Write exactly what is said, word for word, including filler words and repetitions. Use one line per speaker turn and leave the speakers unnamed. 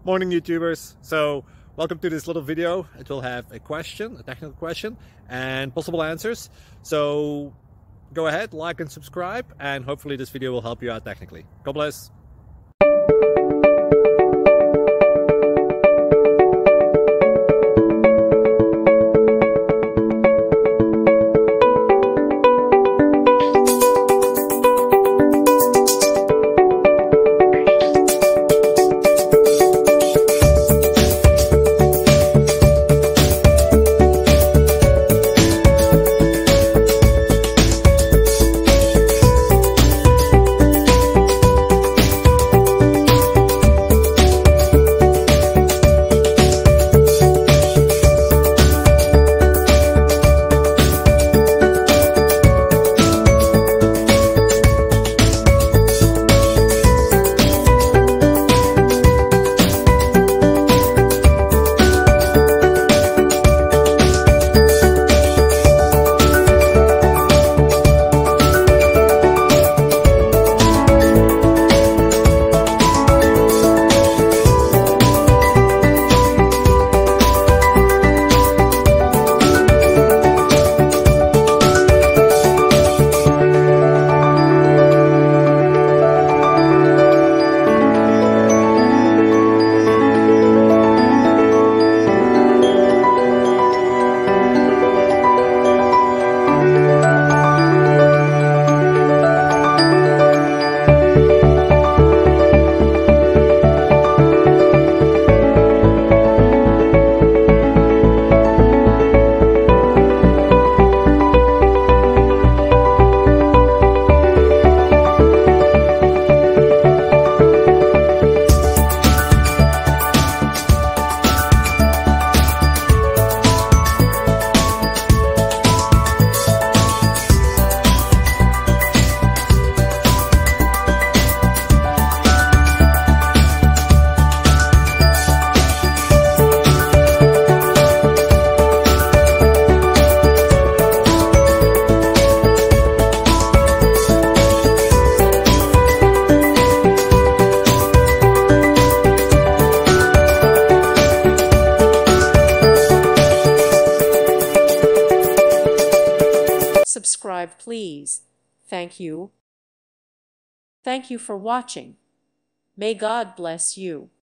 Morning YouTubers. So welcome to this little video. It will have a question, a technical question, and possible answers. So go ahead, like and subscribe, and hopefully this video will help you out technically. God bless.
Subscribe, please. Thank you. Thank you for watching. May God bless you.